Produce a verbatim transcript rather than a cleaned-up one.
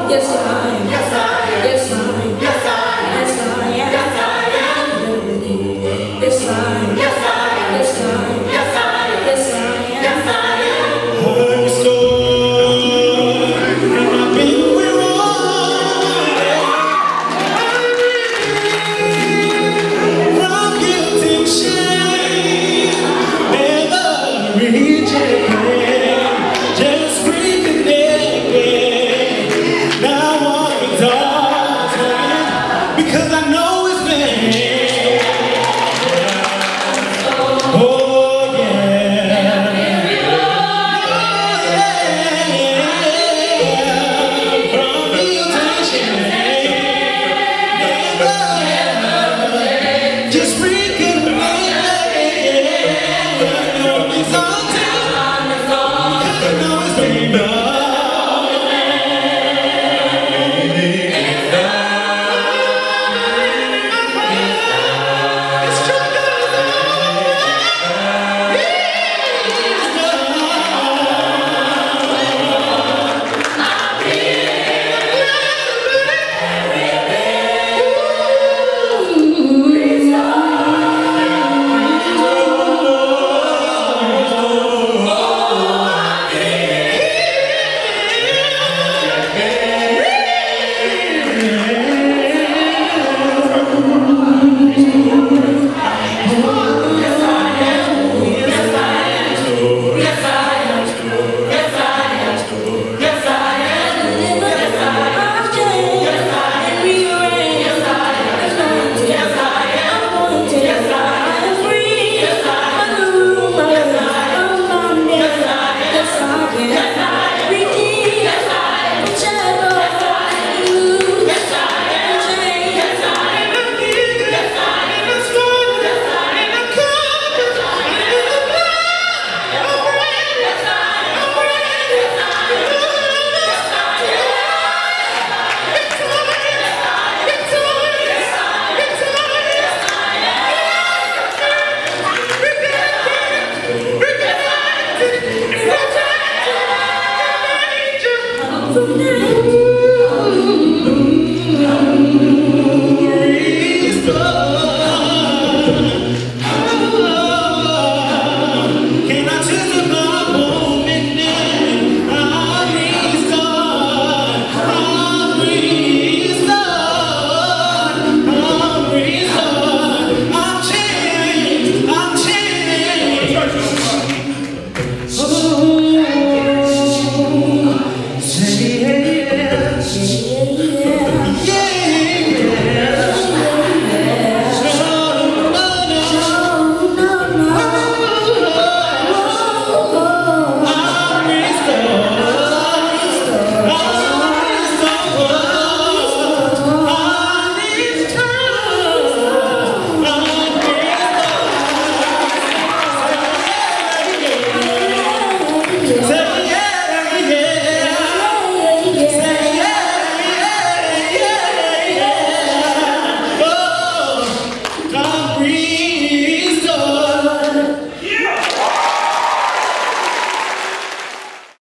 Yes, I am. Yes, I am. Yes, I am. Yes, I am. Yes, I am. Yes, I am. Yes, I am. Yes, I am. Yes, I am. Yes, I am. Yes, I am. Yes, I am. Heard your story, and I've been where from guilt and shame, never rejected, just reconnected. Now I'm exalted because I know His name. Oh yeah. From guilt and shame, just reconnected. I'm exalted because I know His name. From now.